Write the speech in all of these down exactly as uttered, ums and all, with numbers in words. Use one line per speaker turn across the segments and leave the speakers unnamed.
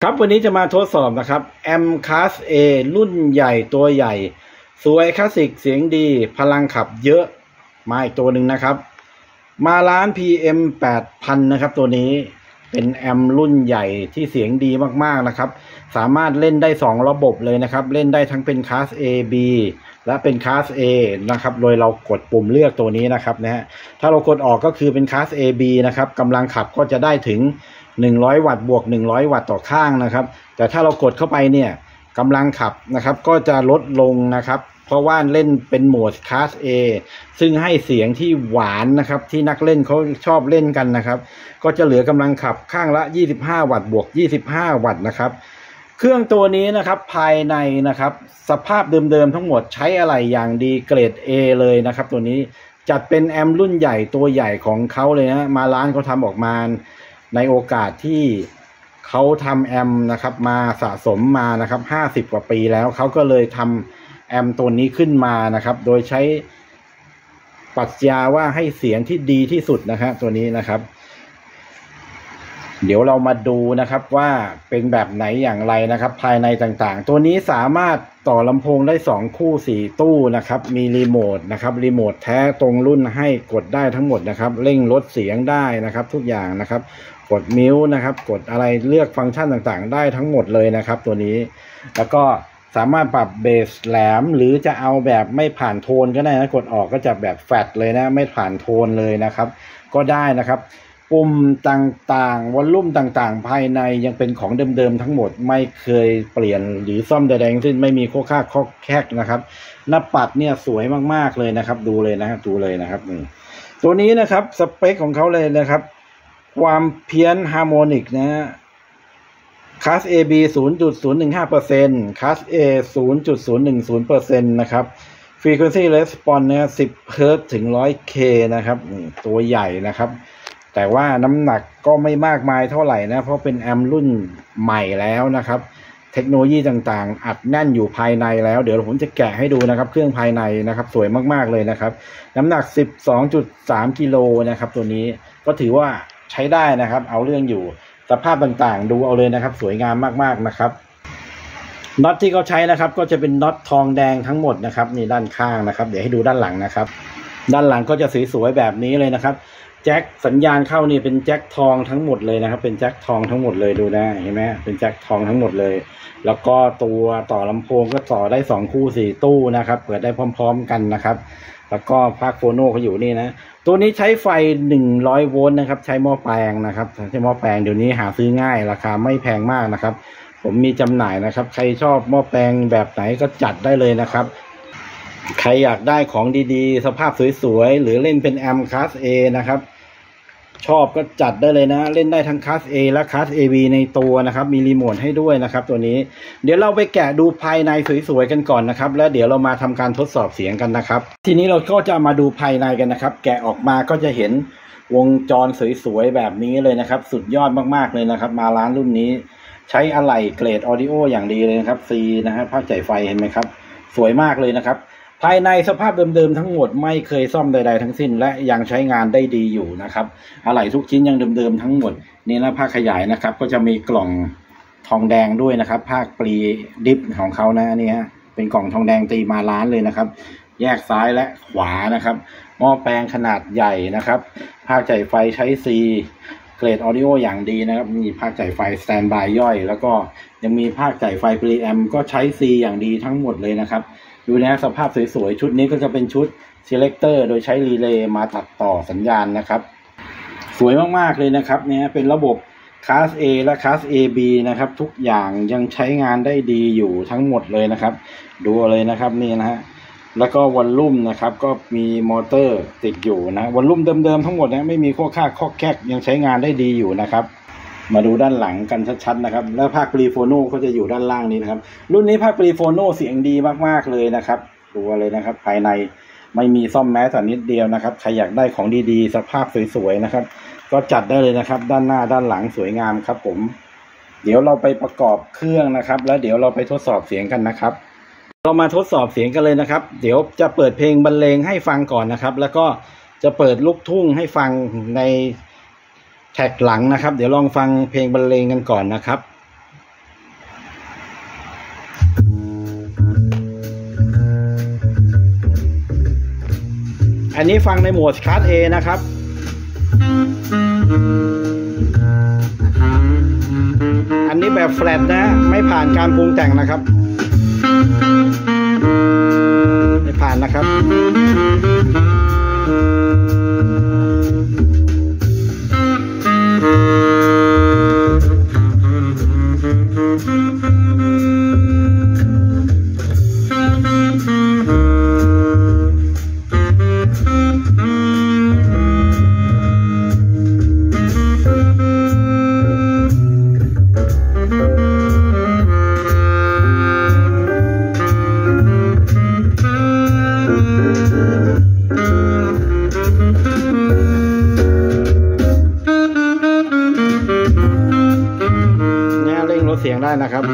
ครับวันนี้จะมาทดสอบนะครับแอม Class A รุ่นใหญ่ตัวใหญ่สวยคลาสสิกเสียงดีพลังขับเยอะมาอีกตัวหนึ่งนะครับมาร้าน พี เอ็ม แปดพัน นะครับตัวนี้เป็นแอมรุ่นใหญ่ที่เสียงดีมากๆนะครับสามารถเล่นได้สองระบบเลยนะครับเล่นได้ทั้งเป็น Class A B และเป็น Class A นะครับโดยเรากดปุ่มเลือกตัวนี้นะครับนะฮะถ้าเรากดออกก็คือเป็น Class A B นะครับกำลังขับก็จะได้ถึงหนึ่งร้อยวัตต์บวกหนึ่งร้อยวัตต์ต่อข้างนะครับแต่ถ้าเรากดเข้าไปเนี่ยกำลังขับนะครับก็จะลดลงนะครับเพราะว่าเล่นเป็นโหมด Class A ซึ่งให้เสียงที่หวานนะครับที่นักเล่นเขาชอบเล่นกันนะครับก็จะเหลือกำลังขับข้างละยี่สิบห้าวัตต์บวกยี่สิบห้าวัตต์นะครับเครื่องตัวนี้นะครับภายในนะครับสภาพเดิมๆทั้งหมดใช้อะไหล่อย่างดีเกรด A เลยนะครับตัวนี้จัดเป็นแอมรุ่นใหญ่ตัวใหญ่ของเขาเลยนะมาร้านเขาทำออกมาในโอกาสที่เขาทำแอมนะครับมาสะสมมานะครับห้าสิบกว่าปีแล้วเขาก็เลยทำแอมตัวนี้ขึ้นมานะครับโดยใช้ปรัชญาว่าให้เสียงที่ดีที่สุดนะครับตัวนี้นะครับเดี๋ยวเรามาดูนะครับว่าเป็นแบบไหนอย่างไรนะครับภายในต่างๆตัวนี้สามารถต่อลำโพงได้สองคู่สี่ตู้นะครับมีรีโมทนะครับรีโมทแท้ตรงรุ่นให้กดได้ทั้งหมดนะครับเร่งลดเสียงได้นะครับทุกอย่างนะครับกดมิวส์นะครับกดอะไรเลือกฟังก์ชันต่างๆได้ทั้งหมดเลยนะครับตัวนี้แล้วก็สามารถปรับเบสแหลมหรือจะเอาแบบไม่ผ่านโทนก็ได้นะกดออกก็จะแบบแฟลตเลยนะไม่ผ่านโทนเลยนะครับก็ได้นะครับปุ่มต่างๆวอลลุ่มต่างๆภายในยังเป็นของเดิมๆทั้งหมดไม่เคยเปลี่ยนหรือซ่อมใดๆทั้งสิ้นไม่มีโค้ค่าข้อแคกนะครับหน้าปัดเนี่ยสวยมากๆเลยนะครับดูเลยนะครับดูเลยนะครับตัวนี้นะครับสเปคของเขาเลยนะครับความเพี้ยนฮาร์โมนิกนะฮะ Class A B ศูนย์จุดศูนย์หนึ่งห้าเปอร์เซ็นต์ Class A ศูนย์จุดศูนย์หนึ่งศูนย์เปอร์เซ็นต์ นะครับ Frequency Response นะสิบเฮิร์ตซ์ถึงหนึ่งร้อยเคนะครับตัวใหญ่นะครับแต่ว่าน้ำหนักก็ไม่มากมายเท่าไหร่นะเพราะเป็นแอมรุ่นใหม่แล้วนะครับเทคโนโลยีต่างๆอัดแน่นอยู่ภายในแล้วเดี๋ยวผมจะแกะให้ดูนะครับเครื่องภายในนะครับสวยมากๆเลยนะครับน้ำหนัก สิบสองจุดสาม กิโลนะครับตัวนี้ก็ถือว่าใช้ได้นะครับเอาเรื่องอยู่สภาพต่างๆดูเอาเลยนะครับสวยงามมากๆนะครับน็อตที่เขาใช้นะครับก็จะเป็นน็อตทองแดงทั้งหมดนะครับนี่ด้านข้างนะครับเดี๋ยวให้ดูด้านหลังนะครับด้านหลังก็จะสวยๆแบบนี้เลยนะครับแจ็คสัญญาณเข้านี่เป็นแจ็คทองทั้งหมดเลยนะครับเป็นแจ็คทองทั้งหมดเลยดูนะเห็นไหมเป็นแจ็คทองทั้งหมดเลยแล้วก็ตัวต่อลำโพงก็ต่อได้สองคู่สี่ตู้นะครับเปิดได้พร้อมๆกันนะครับแล้วก็ภาคโฟโน่เขาอยู่นี่นะตัวนี้ใช้ไฟหนึ่งร้อยโวลต์นะครับใช้หม้อแปลงนะครับใช้หม้อแปลงเดี๋ยวนี้หาซื้อง่ายราคาไม่แพงมากนะครับผมมีจำหน่ายนะครับใครชอบหม้อแปลงแบบไหนก็จัดได้เลยนะครับใครอยากได้ของดีๆสภาพสวยๆหรือเล่นเป็นแอม Class A นะครับชอบก็จัดได้เลยนะเล่นได้ทั้ง Class A และ Class เอ บี ในตัวนะครับมีรีโมทให้ด้วยนะครับตัวนี้เดี๋ยวเราไปแกะดูภายในสวยๆกันก่อนนะครับแล้วเดี๋ยวเรามาทำการทดสอบเสียงกันนะครับทีนี้เราก็จะมาดูภายในกันนะครับแกะออกมาก็จะเห็นวงจรสวยๆแบบนี้เลยนะครับสุดยอดมากๆเลยนะครับมาร้านรุ่นนี้ใช้อะไหล่เกรดออดิโออย่างดีเลยนะครับ C นะครับภาคจ่ายไฟเห็นไหมครับสวยมากเลยนะครับภายในสภาพเดิมๆทั้งหมดไม่เคยซ่อมใดๆทั้งสิ้นและยังใช้งานได้ดีอยู่นะครับอะไหล่ทุกชิ้นยังเดิมๆทั้งหมดนี่นะภาคขยายนะครับก็จะมีกล่องทองแดงด้วยนะครับภาคปรีดิฟของเขานะนี่ฮะเป็นกล่องทองแดงตีมาล้านเลยนะครับแยกซ้ายและขวานะครับหม้อแปลงขนาดใหญ่นะครับภาคจ่ายไฟใช้ C เกรดออดิโออย่างดีนะครับมีภาคจ่ายไฟสแตนด์บายย่อยแล้วก็ยังมีภาคจ่ายไฟปรีแอมก็ใช้ C อย่างดีทั้งหมดเลยนะครับดูนะสภาพสวยๆชุดนี้ก็จะเป็นชุด Selector โดยใช้รีเลย์มาตัดต่อสัญญาณนะครับสวยมากๆเลยนะครับเนี่ยเป็นระบบ Class A และ Class เอ บี นะครับทุกอย่างยังใช้งานได้ดีอยู่ทั้งหมดเลยนะครับดูเลยนะครับนี่นะฮะแล้วก็วอลลุ่มนะครับก็มีมอเตอร์ติดอยู่นะวอลลุ่มเดิมๆทั้งหมดนะไม่มีข้อค่าข้อแคกยังใช้งานได้ดีอยู่นะครับมาดูด้านหลังกันชัดๆนะครับแล้วภาคปรีโฟโน่เขาจะอยู่ด้านล่างนี้นะครับรุ่นนี้ภาคปรีโฟโน่เสียงดีมากๆเลยนะครับดูเลยนะครับภายในไม่มีซ่อมแม้แต่นิดเดียวนะครับใครอยากได้ของดีๆสภาพสวยๆนะครับก็จัดได้เลยนะครับด้านหน้าด้านหลังสวยงามครับผมเดี๋ยวเราไปประกอบเครื่องนะครับแล้วเดี๋ยวเราไปทดสอบเสียงกันนะครับเรามาทดสอบเสียงกันเลยนะครับเดี๋ยวจะเปิดเพลงบรรเลงให้ฟังก่อนนะครับแล้วก็จะเปิดลูกทุ่งให้ฟังในแท็กหลังนะครับเดี๋ยวลองฟังเพลงบรรเลงกันก่อนนะครับอันนี้ฟังในโหมดคลาส A นะครับอันนี้แบบแฟลตนะไม่ผ่านการปรุงแต่งนะครับไม่ผ่านนะครับเสียงได้นะครับ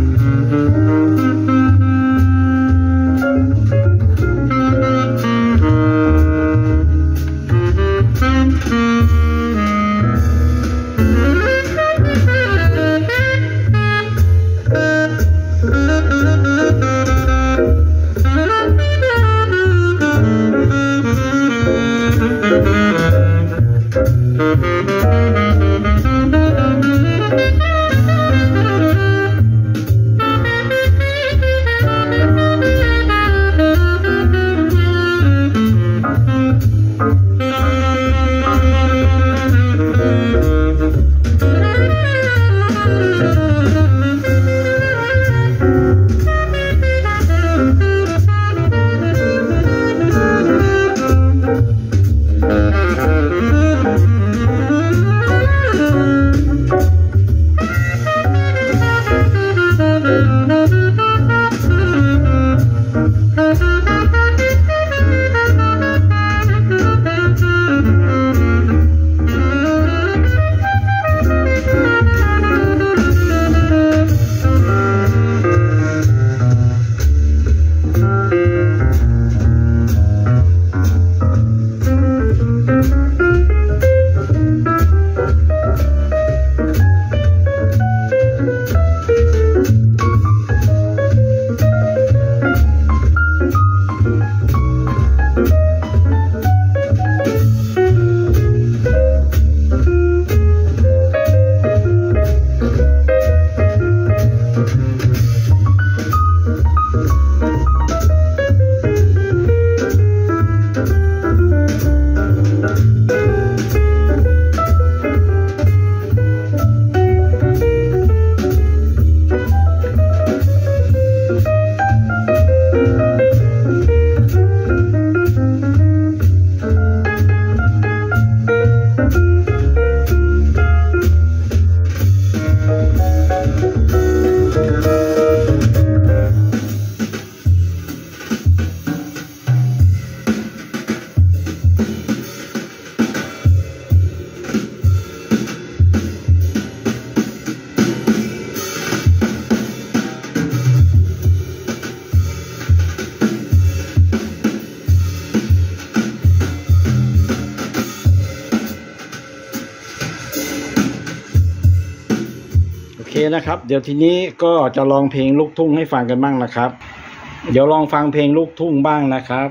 โอเคนะครับเดี๋ยวทีนี้ก็จะลองเพลงลูกทุ่งให้ฟังกันบ้างนะครับเดี๋ยวลองฟังเพลงลูกทุ่งบ้างนะครับ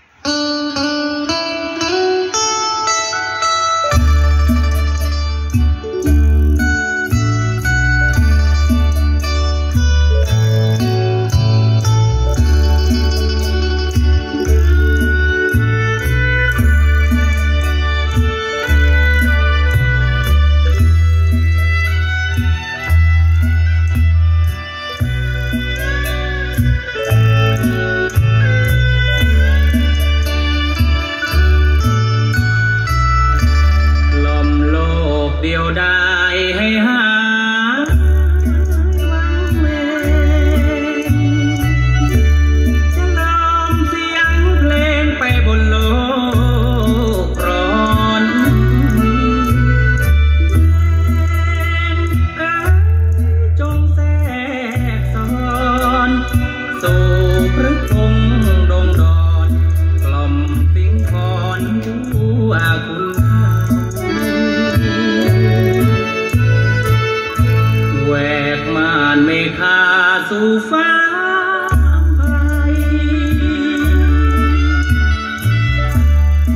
สู่ฟ้าไป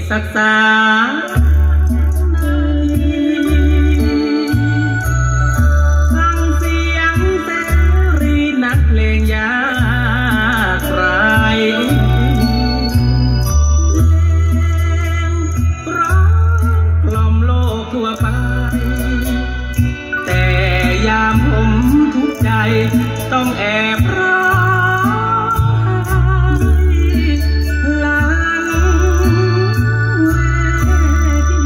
สักสาม ต้องแอบร้องหลังเวที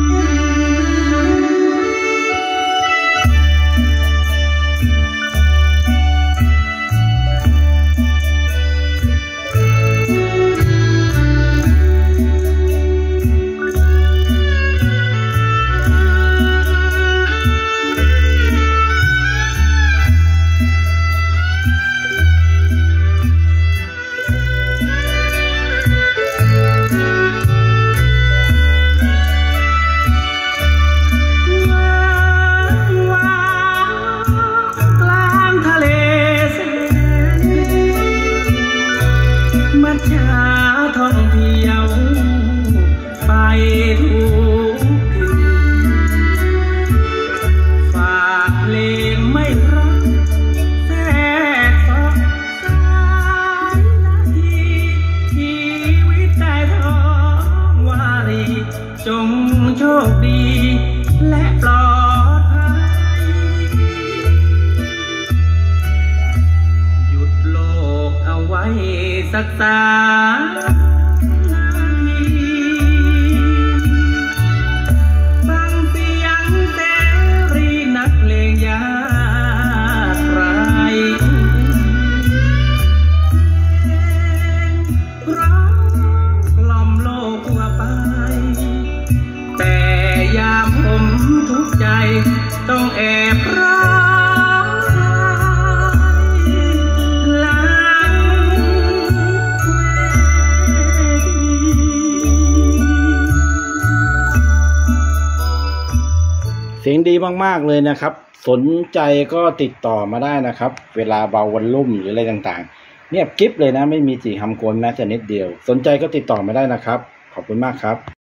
ท่องเที่ยวไปทุกคืนฝากเพลงไม่รักแทรกซอกสายนาทีชีวิตใต้ท้องวารีจงโชคดีและปลอดภัยหยุดโลกเอาไว้สักสามนาทีฟังเสียงเสรีนักเลงยาไกรร้องกล่อมโลกทั่วไปแต่ยามผมทุกข์ใจต้องแอบร้อง
เสียงดีมากๆเลยนะครับสนใจก็ติดต่อมาได้นะครับเวลาเบาวอลลุ่มหรืออะไรต่างๆเนี่ยกิ๊บเลยนะไม่มีสีคำโกนแม้แต่นิดเดียวสนใจก็ติดต่อมาได้นะครับขอบคุณมากครับ